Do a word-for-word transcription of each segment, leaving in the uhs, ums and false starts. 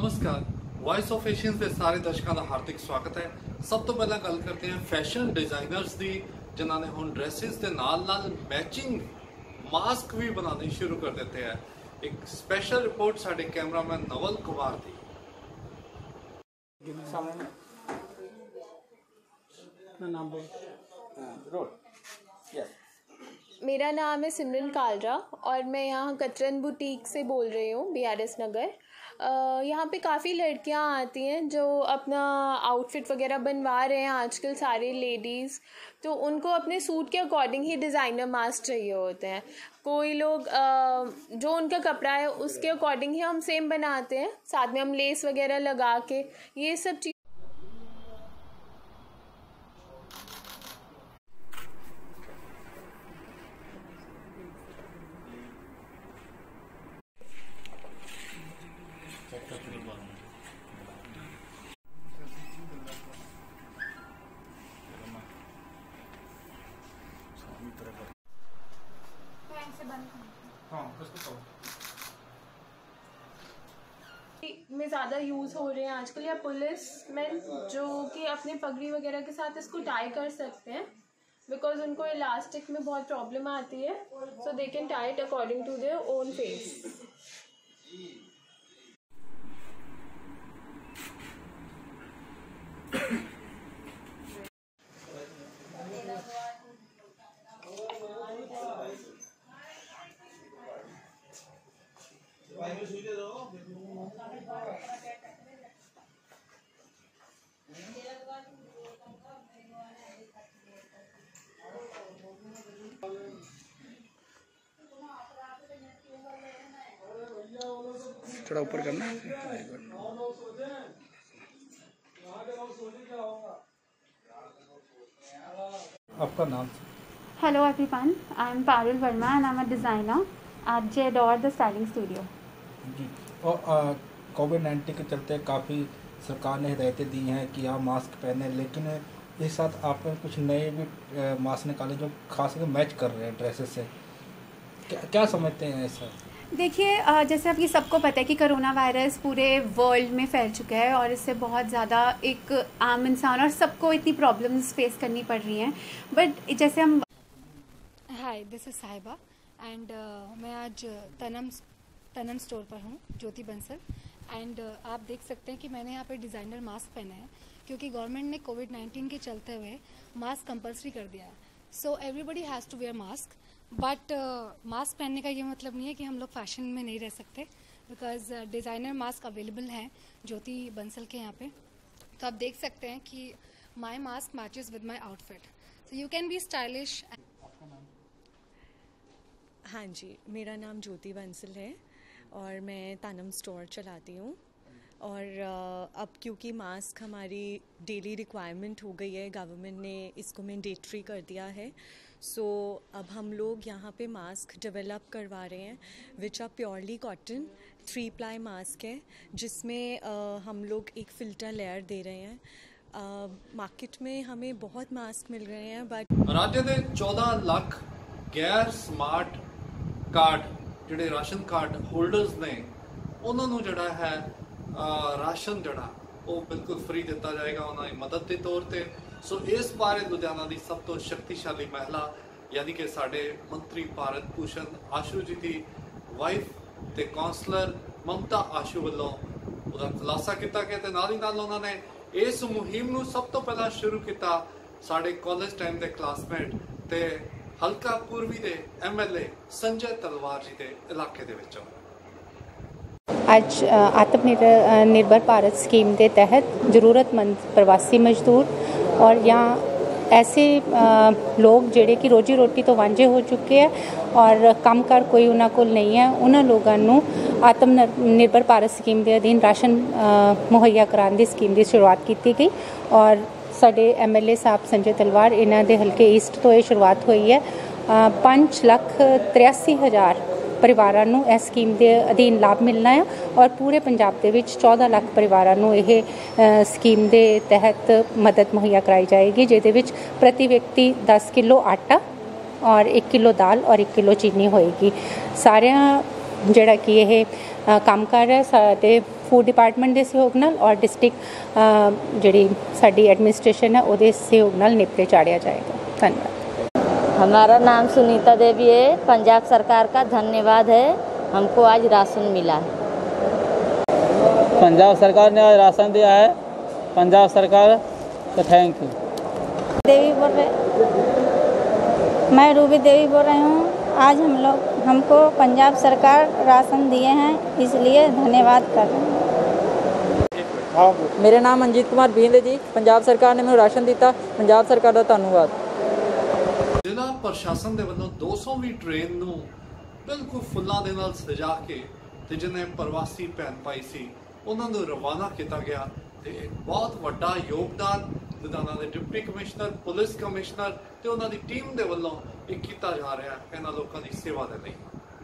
नमस्कार, voice of Asians के सारे दर्शकों का हार्दिक स्वागत है। सब तो पहला गल करते हैं फैशन डिजाइनर्स की, जिन्होंने हुण ड्रेसिस के नाल नाल मैचिंग मास्क भी बनाने शुरू कर देते हैं। एक स्पेशल रिपोर्ट साडे कैमरामैन नवल कुमार दी। मेरा नाम है सिमरन कालरा और मैं यहाँ कतरन बुटीक से बोल रही हूँ, बी आर एस नगर। यहाँ पे काफ़ी लड़कियाँ आती हैं जो अपना आउटफिट वगैरह बनवा रहे हैं आजकल सारे लेडीज़, तो उनको अपने सूट के अकॉर्डिंग ही डिज़ाइनर मास्क चाहिए होते हैं। कोई लोग जो उनका कपड़ा है उसके अकॉर्डिंग ही हम सेम बनाते हैं, साथ में हम लेस वगैरह लगा के ये सब चीज़। में ज़्यादा यूज़ हो रहे हैं आजकल, या पुलिस मैन जो कि अपने पगड़ी वगैरह के साथ इसको टाई कर सकते हैं, बिकॉज उनको इलास्टिक में बहुत प्रॉब्लम आती है, so they can tie it according to their own face. थोड़ा ऊपर करना है। आपका नाम? Hello everyone, I am Parul Verma and I am a designer at J Adore the Styling Studio. जी, और कोविड नाइन्टीन के चलते काफ़ी सरकार ने हिदायतें दी हैं कि आप मास्क पहने, लेकिन इस साथ आपने कुछ नए भी मास्क निकाले जो खास करके मैच कर रहे हैं ड्रेसेस से। क्या क्या समझते हैं ऐसा? देखिए, जैसे अब ये सबको पता है कि कोरोना वायरस पूरे वर्ल्ड में फैल चुका है और इससे बहुत ज़्यादा एक आम इंसान और सबको इतनी प्रॉब्लम्स फेस करनी पड़ रही हैं। बट जैसे हम hi, this is Sahiba and मैं आज तनम तनम स्टोर पर हूँ, ज्योति बंसल। एंड uh, आप देख सकते हैं कि मैंने यहाँ पे डिज़ाइनर मास्क पहना है क्योंकि गवर्नमेंट ने कोविड नाइन्टीन के चलते हुए मास्क कंपलसरी कर दिया है। So everybody has to wear mask, but mask पहनने का ये मतलब नहीं है कि हम लोग फैशन में नहीं रह सकते, बिकॉज डिज़ाइनर मास्क अवेलेबल हैं ज्योति बंसल के यहाँ पे। तो आप देख सकते हैं कि my mask matches with my outfit, so you can be stylish. हाँ जी, मेरा नाम ज्योति बंसल है और मैं तानम स्टोर चलाती हूँ। और अब क्योंकि मास्क हमारी डेली रिक्वायरमेंट हो गई है, गवर्नमेंट ने इसको मैंडेटरी कर दिया है, सो so, अब हम लोग यहाँ पे मास्क डेवलप करवा रहे हैं which are purely cotton three ply mask है, जिसमें uh, हम लोग एक फ़िल्टर लेयर दे रहे हैं। मार्केट uh, में हमें बहुत मास्क मिल रहे हैं, बट राज्य के चौदह लाख गैर स्मार्ट कार्ड जिहड़े राशन कार्ड होल्डर्स ने उन्होंने जिहड़ा है राशन जिहड़ा वो बिल्कुल फ्री दिता जाएगा उन्होंने मदद के तौर पर। सो इस बारे लुधियाना की सब तो शक्तिशाली महिला यानी कि साडे मंत्री भारत भूषण आशू जी की वाइफ ते काउंसलर ममता आशू वालों उहदा खुलासा किया गया ते नाल ही नाल उन्होंने इस मुहिम नूं सब तो पहला शुरू किया साडे कॉलेज टाइम के क्लासमेट ते हल्का पूर्वी के एम एल ए संजय तलवार जी के इलाके दे विचों। आज आत्मनिर्भर निर्भर भारत स्कीम के तहत ज़रूरतमंद प्रवासी मजदूर और यहाँ ऐसे लोग जिहड़े कि रोजी रोटी तो वांझे हो चुके हैं और काम कार कोई उन्हां कोल नहीं है, उन्हां लोगों नूं आत्मनिर्भर भारत स्कीम के अधीन राशन मुहैया कराने की स्कीम की शुरुआत की गई। और साडे एम एल ए साहब संजय तलवार इन्हां दे हल्के ईस्ट तो ये शुरुआत हुई है। पाँच लाख तिरासी हज़ार परिवारों ਨੂੰ इस स्कीम के अधीन लाभ मिलना है और पूरे पंजाब के विच चौदह लाख परिवारों ਨੂੰ ਇਹ स्कीम के तहत मदद मुहैया कराई जाएगी, जिहदे विच प्रति व्यक्ति दस किलो आटा और एक किलो दाल और एक किलो चीनी होएगी। सारियां जिहड़ा कि यह काम कर रहा है साडे ਫੂਡ ਡਿਪਾਰਟਮੈਂਟ ਦੇ ਸਹਿਯੋਗ ਨਾਲ ਔਰ ਡਿਸਟ੍ਰਿਕਟ ਜਿਹੜੀ ਸਾਡੀ ਐਡਮਿਨਿਸਟ੍ਰੇਸ਼ਨ ਹੈ ਉਹਦੇ ਸਹਿਯੋਗ ਨਾਲ ਨਿਪਟੇ ਚਾੜਿਆ ਜਾਏਗਾ। ਧੰਨਵਾਦ। हमारा नाम सुनीता देवी है। पंजाब सरकार का धन्यवाद है, हमको आज राशन मिला है। पंजाब सरकार ने आज राशन दिया है, पंजाब सरकार का थैंक यू। देवी बोल रहे मैं रूबी देवी बोल रही हूँ। आज हम लोग हमको पंजाब सरकार राशन दिए हैं, इसलिए धन्यवाद कर रहे हैं। मेरा नाम मनजीत कुमार बींद है जी। पंजाब सरकार ने मैंने राशन दिता, पंजाब सरकार का धन्यवाद। ਜ਼ਿਲ੍ਹਾ ਪ੍ਰਸ਼ਾਸਨ ਦੇ ਵੱਲੋਂ ਦੋ ਸੌਵੀਂ ਟ੍ਰੇਨ ਨੂੰ ਬਿਲਕੁਲ ਫੁੱਲਾਂ ਦੇ ਨਾਲ ਸਜਾ ਕੇ ਤੇ ਜਿਹਨੇ ਪ੍ਰਵਾਸੀ ਭੈਣ ਭਾਈ ਸੀ ਉਹਨਾਂ ਨੂੰ ਰਵਾਨਾ ਕੀਤਾ ਗਿਆ ਤੇ ਇੱਕ ਬਹੁਤ ਵੱਡਾ ਯੋਗਦਾਨ ਲੁਧਿਆਣਾ ਦੇ ਡਿਪਟੀ ਕਮਿਸ਼ਨਰ, ਪੁਲਿਸ ਕਮਿਸ਼ਨਰ ਤੇ ਉਹਨਾਂ ਦੀ ਟੀਮ ਦੇ ਵੱਲੋਂ ਇਹ ਕੀਤਾ ਜਾ ਰਿਹਾ ਇਹਨਾਂ ਲੋਕਾਂ ਦੀ ਸੇਵਾ ਦੇ ਲਈ।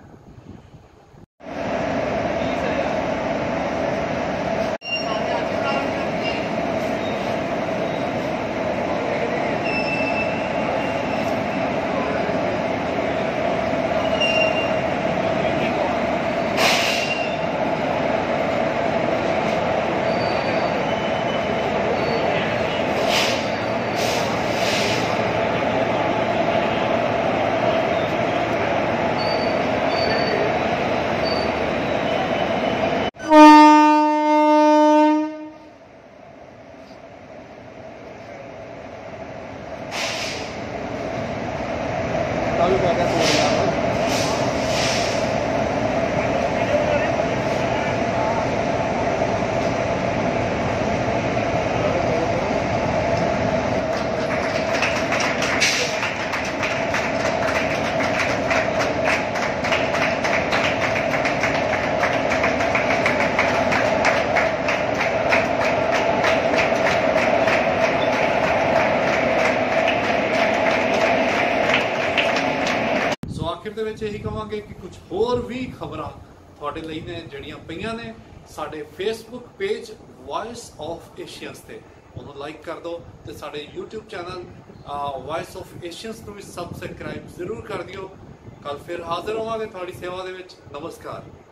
आखिर दे विच यही कहांगे कि कुछ होर भी खबरां तुहाडे लई ने जड़ियां पईयां ने साडे Facebook page voice of Asians ते उन्होंने लाइक कर दो ते साडे YouTube channel voice of Asians नूं भी सबसक्राइब जरूर कर दिओ। कल फिर हाजिर होवांगे तुहाडी सेवा दे विच। नमस्कार।